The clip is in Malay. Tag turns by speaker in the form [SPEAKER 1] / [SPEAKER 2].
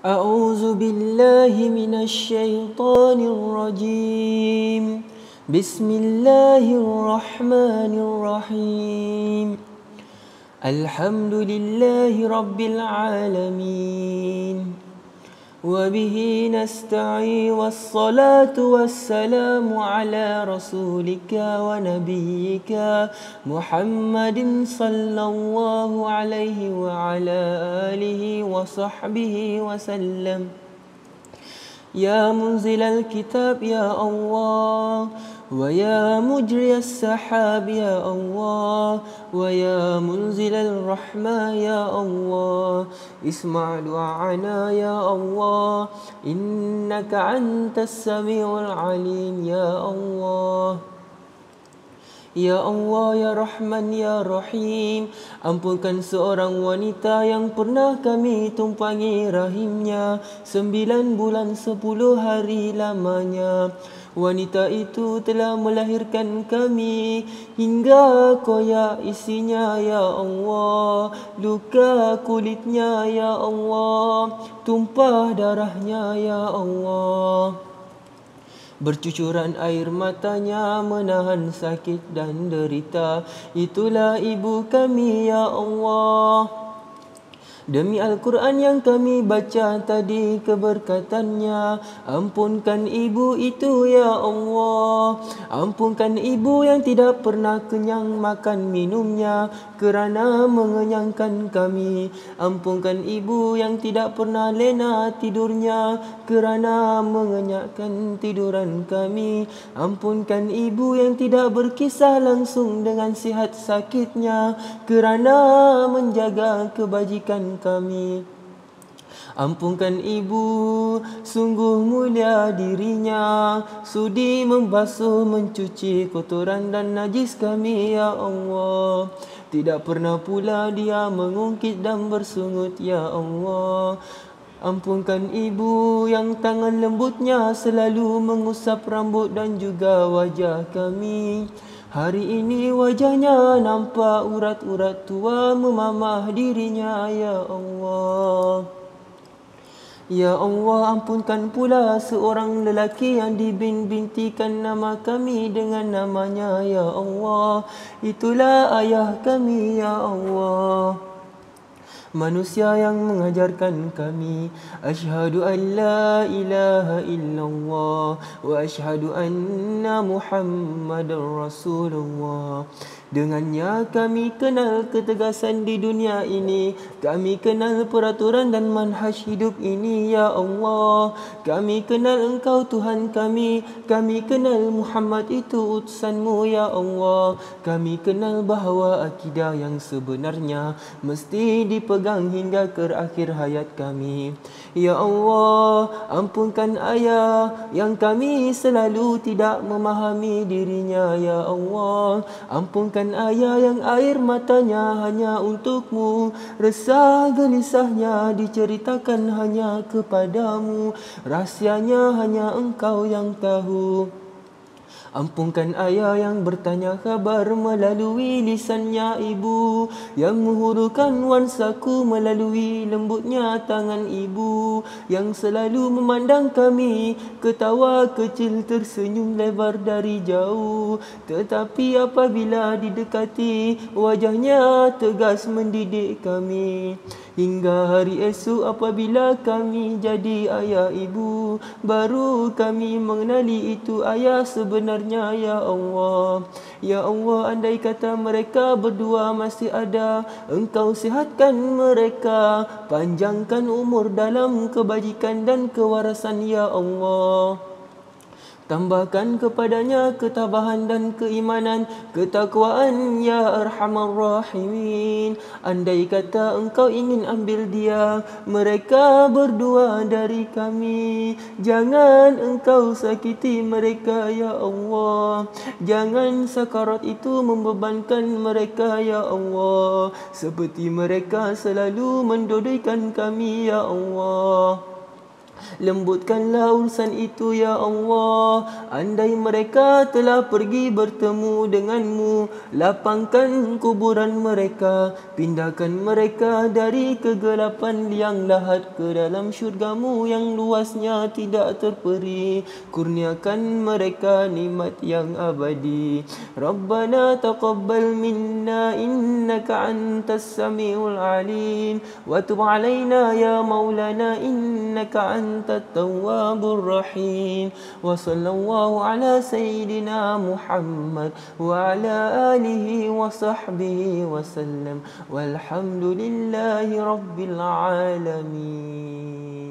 [SPEAKER 1] أعوذ بالله من الشيطان الرجيم. بسم الله الرحمن الرحيم. الحمد لله رب العالمين وبه نستعين والصلاة والسلام على رسولك ونبيك محمد صلى الله عليه وعلى آله وصحبه وسلم. يا منزل الكتاب يا الله، ويا مجري السحاب يا الله، ويا منزل الرحمة يا الله، اسمع دعاءنا يا الله، إنك أنت السميع العليم يا الله. Ya Allah, Ya Rahman, Ya Rahim, ampunkan seorang wanita yang pernah kami tumpangi rahimnya 9 bulan 10 hari lamanya. Wanita itu telah melahirkan kami hingga koyak isinya ya Allah, luka kulitnya ya Allah, tumpah darahnya ya Allah. Bercucuran air matanya menahan sakit dan derita. Itulah ibu kami ya Allah. Demi Al-Quran yang kami baca tadi keberkatannya, ampunkan ibu itu ya Allah. Ampunkan ibu yang tidak pernah kenyang makan minumnya kerana mengenyangkan kami. Ampunkan ibu yang tidak pernah lena tidurnya kerana mengenyakkan tiduran kami. Ampunkan ibu yang tidak berkisah langsung dengan sihat sakitnya kerana menjaga kebajikan kami. Ampunkan ibu, sungguh mulia dirinya, sudi membasuh mencuci kotoran dan najis kami ya Allah. Tidak pernah pula dia mengungkit dan bersungut ya Allah. Ampunkan ibu yang tangan lembutnya selalu mengusap rambut dan juga wajah kami. Hari ini wajahnya nampak urat-urat tua memamah dirinya ya Allah. Ya Allah, ampunkan pula seorang lelaki yang dibintikan nama kami dengan namanya ya Allah. Itulah ayah kami ya Allah. Manusia yang mengajarkan kami asyhadu an la ilaha illallah wa asyhadu anna Muhammadar Rasulullah. Dengannya kami kenal ketegasan di dunia ini, kami kenal peraturan dan manhaj hidup ini ya Allah. Kami kenal Engkau Tuhan kami kenal Muhammad itu utusanmu ya Allah. Kami kenal bahawa akidah yang sebenarnya mesti dipegang hingga ke akhir hayat kami. Ya Allah, ampunkan ayah yang kami selalu tidak memahami dirinya ya Allah. Ampunkan ayah yang air matanya hanya untukmu, resah gelisahnya diceritakan hanya kepadamu, rahsianya hanya Engkau yang tahu. Ampunkan ayah yang bertanya khabar melalui lisannya ibu, yang menghurufkan wansaku melalui lembutnya tangan ibu, yang selalu memandang kami, ketawa kecil tersenyum lebar dari jauh. Tetapi apabila didekati, wajahnya tegas mendidik kami. Hingga hari esok apabila kami jadi ayah ibu, baru kami mengenali itu ayah sebenarnya ya Allah. Ya Allah, andai kata mereka berdua masih ada, Engkau sihatkan mereka, panjangkan umur dalam kebajikan dan kewarasan ya Allah. Tambahkan kepadanya ketabahan dan keimanan, ketakwaan ya Arhamar Rahimin. Andai kata Engkau ingin ambil dia, mereka berdua dari kami, jangan Engkau sakiti mereka ya Allah. Jangan sakarat itu membebankan mereka ya Allah, seperti mereka selalu mendodoikan kami ya Allah. Lembutkanlah urusan itu ya Allah. Andai mereka telah pergi bertemu denganmu, lapangkan kuburan mereka, pindahkan mereka dari kegelapan liang lahat ke dalam syurgamu yang luasnya tidak terperi. Kurniakan mereka nikmat yang abadi. Rabbana taqabbal minna innaka antas samiul alim wa tub alaina ya maulana innaka antat tawwabur rahim. Wa sallallahu ala sayyidina Muhammad wa ala alihi wa sahbihi wa sallam walhamdulillahi rabbil alamin.